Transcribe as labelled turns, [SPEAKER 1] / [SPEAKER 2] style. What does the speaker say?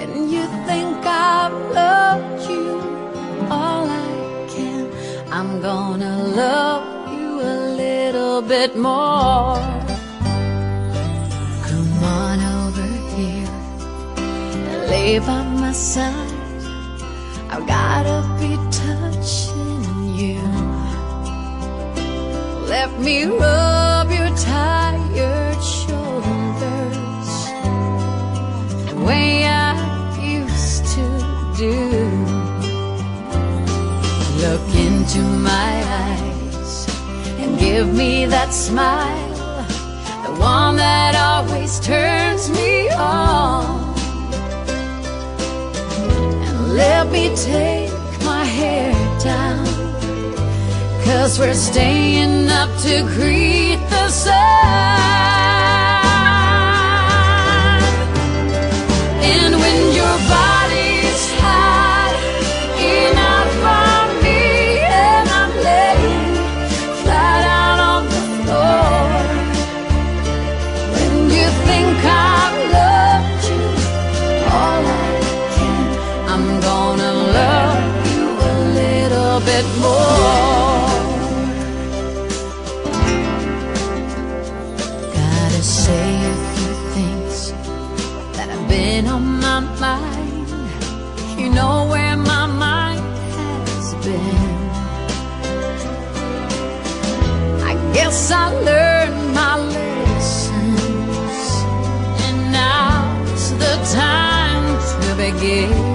[SPEAKER 1] when you think I've loved you all I can, I'm gonna love you a little bit more. Come on over here and lay by my side. I've gotta be touching you. Let me rub your tired shoulders the way I used to do. Look into my eyes and give me that smile, the one that always turns me on. And let me take my hair down, 'cause we're staying up to greet the sun. And when your body's hot enough for me and I'm laying flat out on the floor, when you think I've loved you all I can, I'm gonna love you a little bit more. Say a few things that have been on my mind. You know where my mind has been. I guess I learned my lessons, and now's the time to begin.